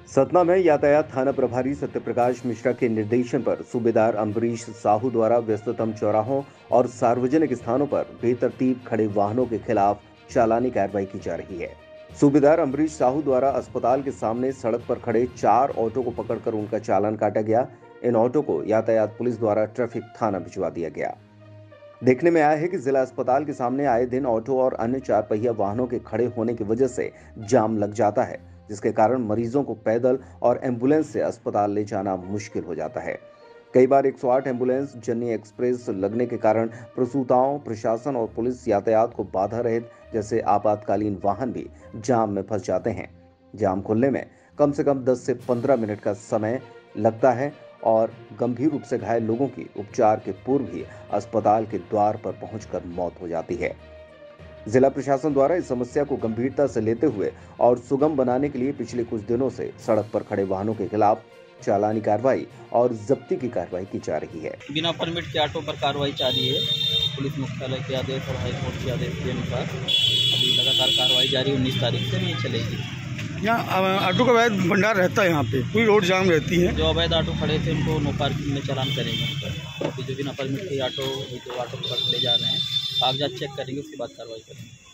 सतना में यातायात थाना प्रभारी सत्यप्रकाश मिश्रा के निर्देशन पर सूबेदार अम्बरीश साहू द्वारा व्यस्ततम चौराहों और सार्वजनिक स्थानों पर बेतरतीब खड़े वाहनों के खिलाफ चालानी कार्रवाई की जा रही है। सूबेदार अम्बरीश साहू द्वारा अस्पताल के सामने सड़क पर खड़े 4 ऑटो को पकड़कर उनका चालान काटा गया। इन ऑटो को यातायात पुलिस द्वारा ट्रैफिक थाना भिजवा दिया गया। देखने में आया है कि जिला अस्पताल के सामने आए दिन ऑटो और अन्य 4 पहिया वाहनों के खड़े होने की वजह से जाम लग जाता है, जिसके कारण मरीजों को पैदल और एम्बुलेंस से अस्पताल ले जाना मुश्किल हो जाता है। कई बार 108 एम्बुलेंस जननी एक्सप्रेस लगने के कारण प्रसूताओं, प्रशासन और पुलिस यातायात को बाधा रहित जैसे आपातकालीन वाहन भी जाम में फंस जाते हैं। जाम खुलने में कम से कम 10 से 15 मिनट का समय लगता है और गंभीर रूप से घायल लोगों की उपचार के पूर्व ही अस्पताल के द्वार पर पहुंचकर मौत हो जाती है। जिला प्रशासन द्वारा इस समस्या को गंभीरता से लेते हुए और सुगम बनाने के लिए पिछले कुछ दिनों से सड़क पर खड़े वाहनों के खिलाफ चालानी कार्रवाई और जब्ती की कार्रवाई की जा रही है। बिना परमिट के ऑटो पर कार्रवाई जारी है। पुलिस मुख्यालय के आदेश और हाईकोर्ट के आदेश के अनुसार अभी लगातार कार्रवाई जारी 19 तारीख से ये चलेगी। यहाँ ऑटो का अवैध भंडार रहता है, यहाँ पे पूरी रोड जाम रहती है। जो अवैध ऑटो खड़े थे उनको नो पार्किंग में चालान करेंगे। अभी जो बिना परमिट के ऑटो पकड़ ले जा रहे हैं, कागजात चेक करेंगे, उसके बाद कार्रवाई करेंगे।